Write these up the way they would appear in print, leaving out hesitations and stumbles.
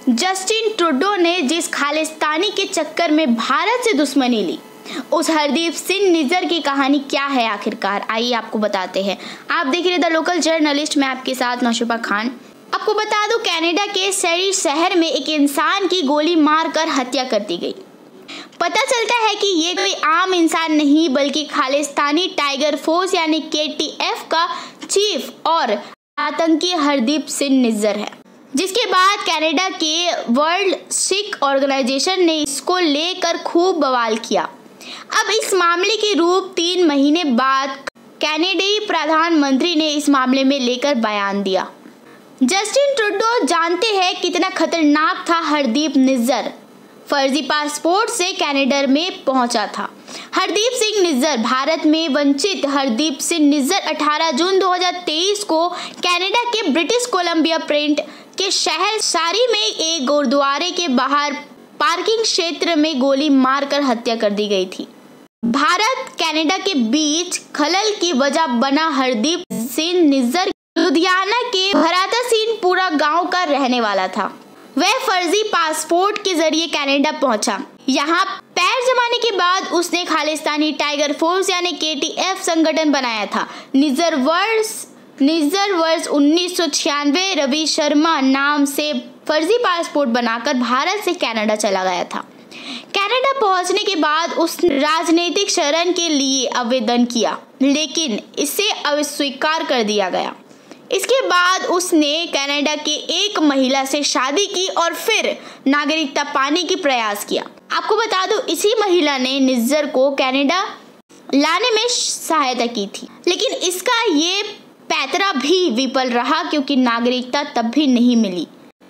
Justin Trudeau ने जिस खालिस्तानी के चक्कर में भारत से दुश्मनी ली, उस हरदीप सिंह निज्जर की कहानी क्या है आखिरकार, आइए आपको बताते हैं। आप देख रहे द लोकल जर्नलिस्ट, मैं आपके साथ नौशुबा खान। आपको बता दूं, कनाडा के सरी शहर में एक इंसान की गोली मारकर हत्या कर दी गई। पता चलता है कि ये कोई आम इंसान नहीं बल्कि खालिस्तानी टाइगर फोर्स यानी KTF का चीफ और आतंकी हरदीप सिंह निज्जर है, जिसके बाद कनाडा के वर्ल्ड सिख ऑर्गेनाइजेशन ने इसको लेकर खूब बवाल किया। अब इस मामले के रूप 3 महीने बाद कनाडाई प्रधानमंत्री ने इस मामले में लेकर बयान दिया। जस्टिन ट्रूडो जानते हैं कितना खतरनाक था हरदीप निज्जर। फर्जी पासपोर्ट से कनाडा में पहुंचा था। हरदीप सिंह निज्जर भारत में वंचित हरदीप सिंह निज्जर 18 जून 2023 को कनाडा के ब्रिटिश कोलंबिया प्रिंट के शहर सारी में एक गुरुद्वारे के बाहर पार्किंग क्षेत्र में गोली मारकर हत्या कर दी गई थी। भारत कनाडा के बीच खलल की वजह बना हरदीप सिंह निज्जर लुधियाना के भरातासीनपुरा गांव का रहने वाला था। वह फर्जी पासपोर्ट के जरिए कनाडा पहुंचा। यहाँ पैर जमाने के बाद उसने खालिस्तानी टाइगर फोर्स यानी KTF संगठन बनाया था। निज्जर वर्ष 1996 रवि शर्मा नाम से फर्जी पासपोर्ट बनाकर भारत से कनाडा चला गया था। कनाडा पहुंचने के बाद उसने राजनीतिक शरण के लिए आवेदन किया, लेकिन इसे अस्वीकार कर दिया गया। इसके बाद उसने कनाडा के एक महिला से शादी की और फिर नागरिकता पाने की प्रयास किया। आपको बता दूं, इसी महिला ने निज्जर को कनाडा लाने में सहायता की थी, लेकिन इसका ये पैतरा भी विफल रहा क्योंकि नागरिकता तब भी नहीं मिली।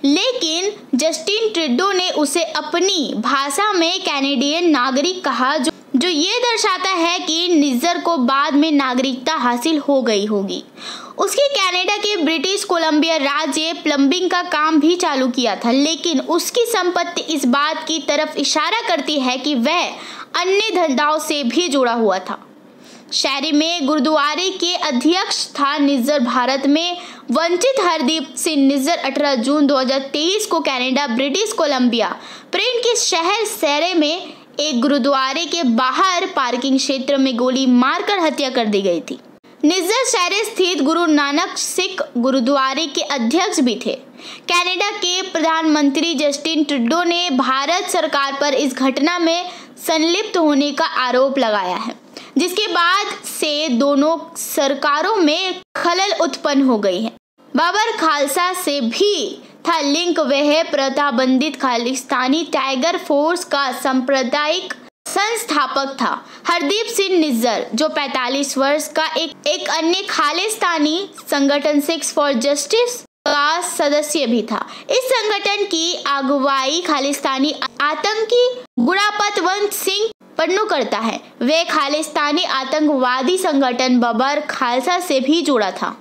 लेकिन जस्टिन ट्रूडो ने उसे अपनी भाषा में कैनेडियन नागरिक कहा, जो ये दर्शाता है कि निज्जर को बाद में नागरिकता हासिल हो गई होगी। उसके कनाडा के ब्रिटिश कोलंबिया राज्य प्लम्बिंग का काम भी चालू किया था, लेकिन उसकी संपत्ति इस बात की तरफ इशारा करती है कि वह अन्य धंधों से भी जुड़ा हुआ था। शहरी में गुरुद्वारे के अध्यक्ष था। निज्जर भारत में वंचित हरदीप सिंह निज्जर 18 जून 2023 को कनाडा ब्रिटिश कोलंबिया प्रिंट के शहर सरे में एक गुरुद्वारे के बाहर पार्किंग क्षेत्र में गोली मारकर हत्या कर दी गई थी। निज्जर शहर स्थित गुरु नानक सिख गुरुद्वारे के अध्यक्ष भी थे। कनाडा के प्रधानमंत्री जस्टिन ट्रूडो ने भारत सरकार पर इस घटना में संलिप्त होने का आरोप लगाया है, जिसके बाद से दोनों सरकारों में खलल उत्पन्न हो गई है। बाबर खालसा से भी था लिंक। वह प्रतिबंधित खालिस्तानी टाइगर फोर्स का सांप्रदायिक संस्थापक था। हरदीप सिंह निज्जर, जो 45 वर्ष का एक अन्य खालिस्तानी संगठन सिक्स फॉर जस्टिस का सदस्य भी था। इस संगठन की अगुवाई खालिस्तानी आतंकी गुरापतवंत सिंह पन्नू करता है। वे खालिस्तानी आतंकवादी संगठन बाबर खालसा से भी जुड़ा था।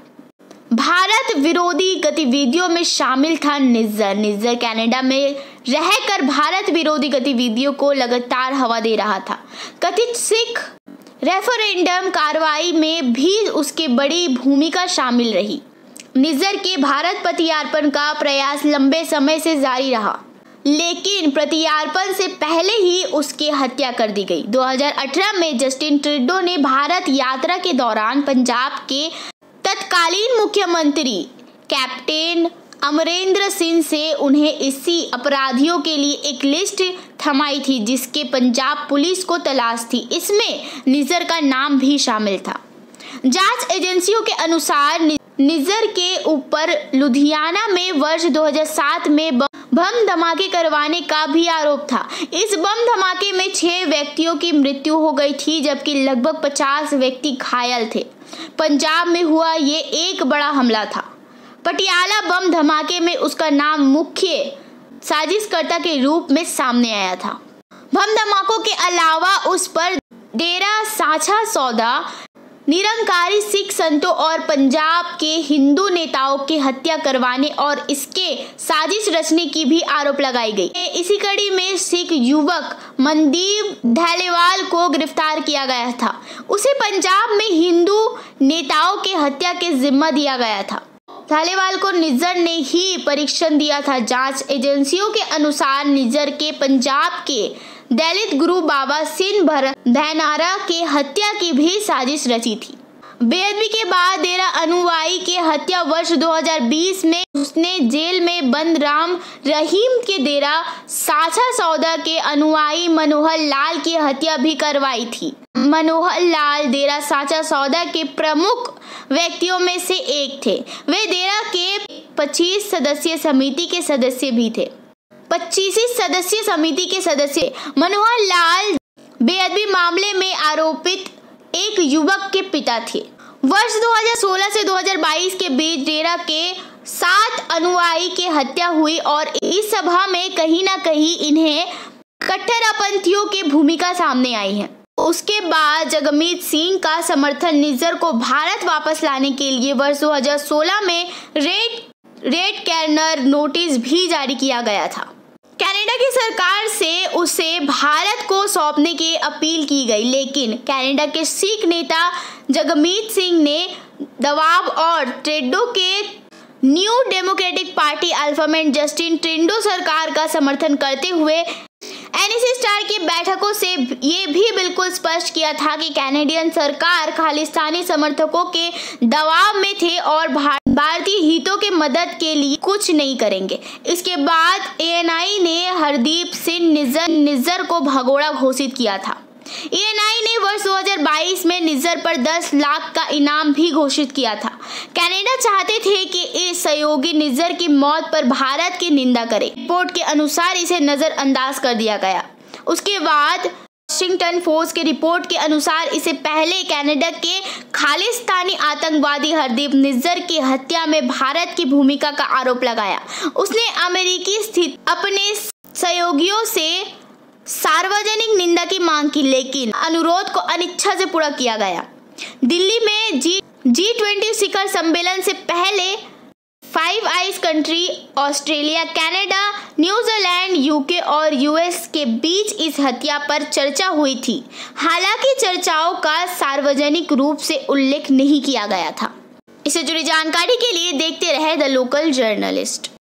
भारत विरोधी गतिविधियों में शामिल था निज्जर कनाडा में रहकर भारत विरोधी गतिविधियों को लगातार हवा दे रहा था। कथित सिख रेफरेंडम कार्रवाई में भी उसकी बड़ी भूमिका शामिल रही। निज्जर के भारत प्रत्यार्पण का प्रयास लंबे समय से जारी रहा, लेकिन प्रत्यार्पण से पहले ही उसकी हत्या कर दी गई। 2018 में जस्टिन ट्रूडो ने भारत यात्रा के दौरान पंजाब के तत्कालीन मुख्यमंत्री कैप्टन अमरिंदर सिंह से उन्हें इसी अपराधियों के लिए एक लिस्ट थमाई थी, जिसके पंजाब पुलिस को तलाश थी। इसमें निज्जर का नाम भी शामिल था। जांच एजेंसियों के अनुसार निज्जर के ऊपर लुधियाना में वर्ष 2007 में बम धमाके करवाने का भी आरोप था। इस बम धमाके में 6 व्यक्तियों की मृत्यु हो गई थी, जबकि लगभग 50 व्यक्ति घायल थे। पंजाब में हुआ ये एक बड़ा हमला था। पटियाला बम धमाके में उसका नाम मुख्य साजिशकर्ता के रूप में सामने आया था। बम धमाकों के अलावा उस पर डेरा साझा सौदा, निरंकारी सिख संतों और पंजाब के हिंदू नेताओं की हत्या करवाने और इसके साजिश रचने की भी आरोप लगाई गई। इसी कड़ी में सिख युवक मनदीप धालीवाल को गिरफ्तार किया गया था। उसे पंजाब में हिंदू नेताओं की हत्या के जिम्मा दिया गया था। थालीवाल को निज्जर ने ही परीक्षण दिया था। जांच एजेंसियों के अनुसार निज्जर के पंजाब के दलित गुरु बाबा सिंह भैनारा के हत्या की भी साजिश रची थी। बेअदबी के बाद डेरा अनुयायी की हत्या वर्ष 2020 में उसने जेल में बंद राम रहीम के डेरा साचा सौदा के अनुयायी मनोहर लाल की हत्या भी करवाई थी। मनोहर लाल डेरा साचा सौदा के प्रमुख व्यक्तियों में से एक थे। वे डेरा के 25 सदस्यीय समिति के सदस्य भी थे। 25 सदस्यीय समिति के सदस्य मनोहर लाल बेअदबी मामले में आरोपित एक युवक के पिता थे। वर्ष 2016 से 2022 के बीच डेरा के 7 अनुयायी की हत्या हुई और इस सभा में कहीं ना कहीं इन्हें कट्टरपंथियों की भूमिका सामने आई है। उसके बाद जगमीत सिंह का समर्थन निज्जर को भारत वापस लाने के लिए वर्ष 2016 में रेड कॉर्नर नोटिस भी जारी किया गया था। कनाडा की सरकार से उसे भारत को सौंपने की अपील की गई, लेकिन कनाडा के सिख नेता जगमीत सिंह ने दबाव और ट्रूडो के न्यू डेमोक्रेटिक पार्टी अल्फामेट जस्टिन ट्रूडो सरकार का समर्थन करते हुए एनएसी स्टार की बैठकों से ये भी बिल्कुल स्पष्ट किया था कि कैनेडियन सरकार खालिस्तानी समर्थकों के दबाव में थे और भारतीय हितों के मदद के लिए कुछ नहीं करेंगे। इसके बाद एएनआई ने हरदीप सिंह निज्जर को भगोड़ा घोषित किया था। एएनआई ने वर्ष 2022 में निज्जर पर 10 लाख का इनाम भी घोषित किया था। कनाडा चाहते थे कि इस सहयोगी निज्जर की मौत पर भारत की निंदा करे। रिपोर्ट के अनुसार इसे नजरअंदाज कर दिया गया। उसके बाद वाशिंगटन पोस्ट के रिपोर्ट के अनुसार इसे पहले कनाडा के खालिस्तानी आतंकवादी हरदीप निज्जर की हत्या में भारत की भूमिका का आरोप लगाया। उसने अमेरिकी स्थित अपने सहयोगियों से सार्वजनिक निंदा की मांग की, लेकिन अनुरोध को अनिच्छा से पूरा किया गया। दिल्ली में G20 शिखर सम्मेलन से पहले five eyes country Australia, Canada, New Zealand, UK और यूएस के बीच इस हत्या पर चर्चा हुई थी। हालांकि चर्चाओं का सार्वजनिक रूप से उल्लेख नहीं किया गया था। इससे जुड़ी जानकारी के लिए देखते रहे द लोकल जर्नलिस्ट।